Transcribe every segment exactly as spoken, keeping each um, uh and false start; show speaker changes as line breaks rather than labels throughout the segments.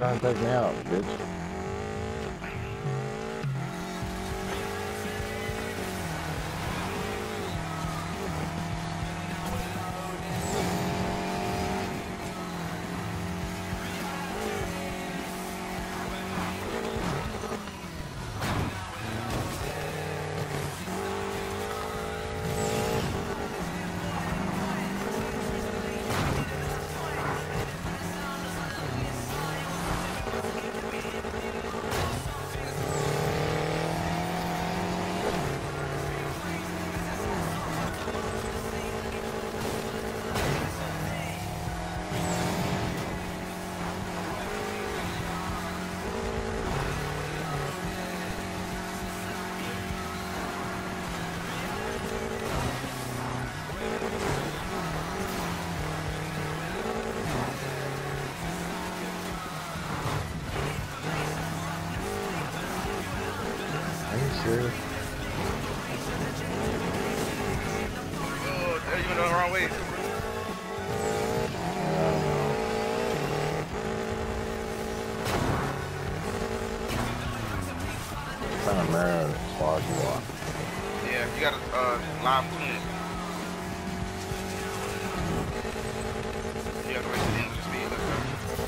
Trying to take me out, bitch. Are you serious?
Oh, you went the wrong way.
What kind of mirror squad you want?
Yeah, you got a uh, live tune. You have to wait to the end of the speed. Let's go.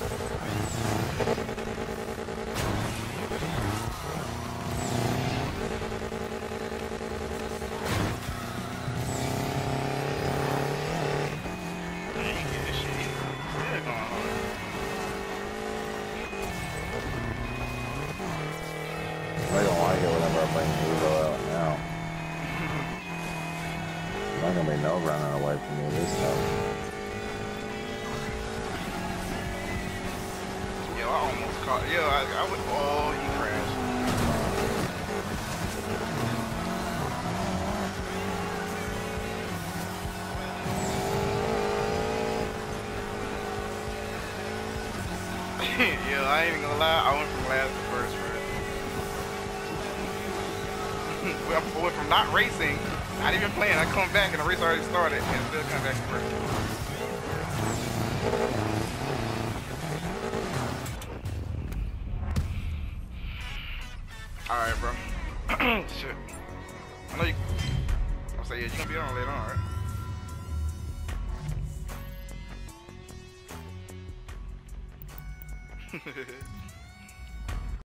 Man, you get this shit. Yeah, going on.
I don't like it whenever I bring Evo out now. There's not gonna be no running away from me this time.
Yo, I almost caught. Yo, I, I would. Oh, he crashed. Yo, I ain't even gonna lie. I went from last to first, bro. I went from not racing, not even playing. I come back and the race already started, and still come back to first. All right, bro. Shit. I know you. I'll say yeah. You gonna be on later on, right?